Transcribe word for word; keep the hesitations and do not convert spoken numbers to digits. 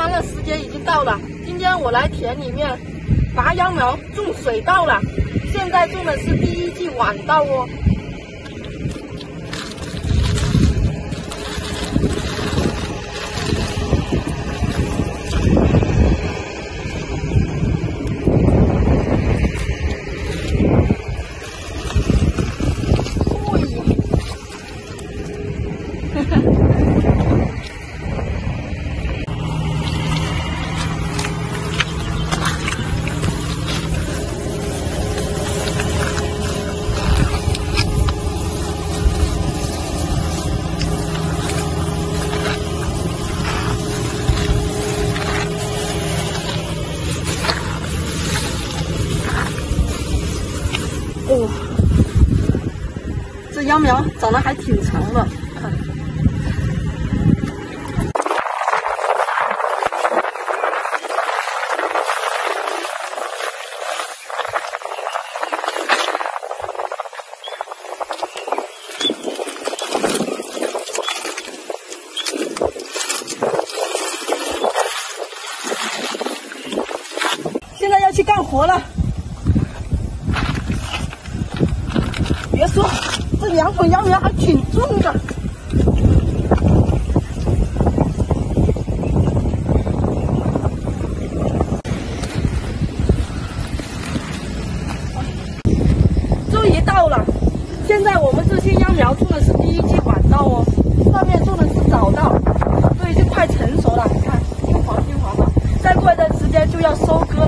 班的时间已经到了，今天我来田里面拔秧苗种水稻了。现在种的是第一季晚稻哦。哦，这秧苗长得还挺长的，看。现在要去干活了。别说，这两捆秧苗还挺重的。终于到了，现在我们这些秧苗种的是第一季晚稻哦，上面种的是早稻，所以就快成熟了。你看，金黄金黄的，再过一段时间就要收割